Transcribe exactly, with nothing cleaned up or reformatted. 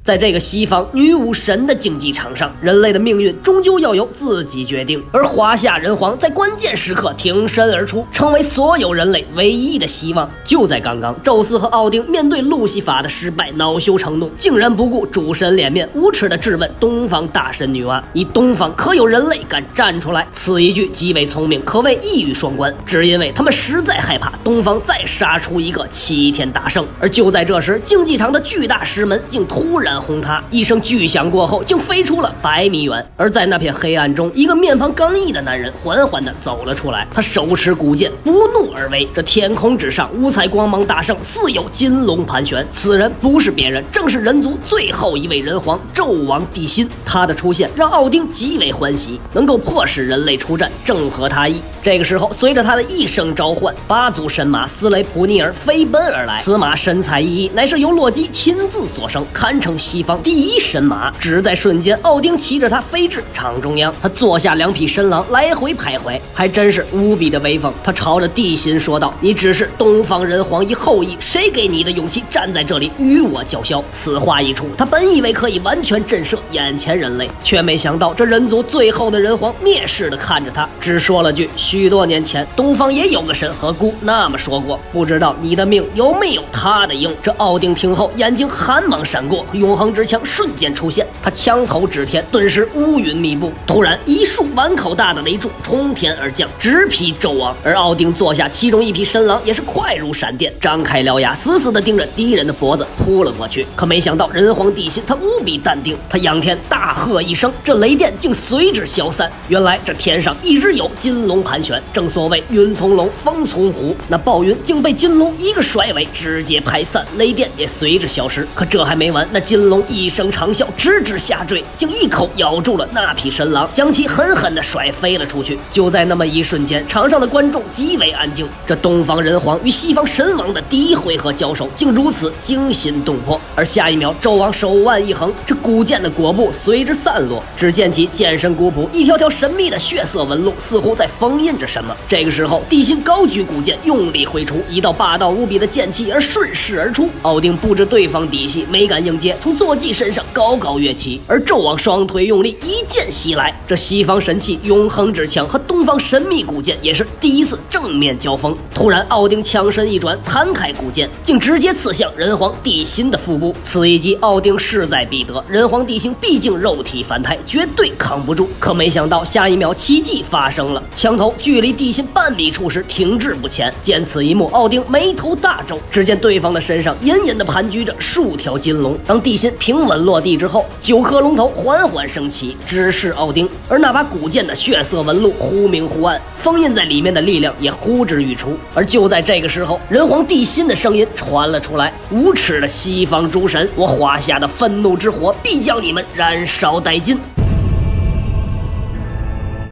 在这个西方女武神的竞技场上，人类的命运终究要由自己决定。而华夏人皇在关键时刻挺身而出，成为所有人类唯一的希望。就在刚刚，宙斯和奥丁面对路西法的失败，恼羞成怒，竟然不顾主神脸面，无耻地质问东方大神女娲：“你东方可有人类敢站出来？”此一句极为聪明，可谓一语双关。只因为他们实在害怕东方再杀出一个齐天大圣。而就在这时，竞技场的巨大石门竟突然轰塌，一声巨响过后，竟飞出了百米远。而在那片黑暗中，一个面庞刚毅的男人缓缓地走了出来，他手持古剑，不怒而威。这天空之上，五彩光芒大盛，似有金龙盘旋。此人不是别人，正是人族最后一位人皇纣王帝辛。他的出现让奥丁极为欢喜，能够迫使人类出战，正合他意。这个时候，随着他的一声召唤，八足神马斯雷普尼尔飞奔而来。此马神采奕奕，乃是由洛基亲自所生，堪称西方第一神马。只在瞬间，奥丁骑着它飞至场中央，他坐下两匹神狼，来回徘徊，还真是无比的威风。他朝着帝辛说道：“你只是东方人皇一后裔，谁给你的勇气站在这里与我叫嚣？”此话一出，他本以为可以完全震慑眼前人类，却没想到这人族最后的人皇蔑视地看着他，只说了句：“许多年前，东方也有个神和姑那么说过，不知道你的命有没有他的硬。”这奥丁听后，眼睛寒芒闪过，永恒之枪瞬间出现，他枪头指天，顿时乌云密布。突然，一束碗口大的雷柱冲天而降，直劈纣王。而奥丁坐下，其中一匹神狼也是快如闪电，张开獠牙，死死地盯着敌人的脖子扑了过去。可没想到，人皇帝辛他无比淡定，他仰天大喝一声，这雷电竟随之消散。原来这天上一直有金龙盘旋，正所谓云从龙，风从虎，那暴云竟被金龙一个甩尾，直接拍散，雷电也随之消失。可这还没完，那金龙一声长啸，直直下坠，竟一口咬住了那匹神狼，将其狠狠地甩飞了出去。就在那么一瞬间，场上的观众极为安静。这东方人皇与西方神王的第一回合交手，竟如此惊心动魄。而下一秒，纣王手腕一横，这古剑的裹布随之散落，只见其剑身古朴，一条条神秘的血色纹路似乎在封印着什么。这个时候，帝辛高举古剑，用力挥出一道霸道无比的剑气，而顺势而出。奥丁不知对方底细，没敢应接，从坐骑身上高高跃起。而纣王双腿用力，一剑袭来。这西方神器永恒之枪和东方神秘古剑也是第一次正面交锋。突然，奥丁枪身一转，弹开古剑，竟直接刺向人皇帝辛的腹部。此一击，奥丁势在必得。人皇帝辛毕竟肉体凡胎，绝对扛不住。可没想到，下一秒奇迹发生了，枪头距离帝辛半米处时停滞不前。见此一幕，奥丁眉头大皱，只见对方的身上隐隐地盘踞着数条金龙。当帝辛平稳落地之后，九颗龙头缓缓升起，直视奥丁。而那把古剑的血色纹路忽明忽暗，封印在里面的力量也呼之欲出。而就在这个时候，人皇帝辛的声音传了出来：“无耻的西方诸神，我华夏的愤怒之火必将你们燃烧殆尽。”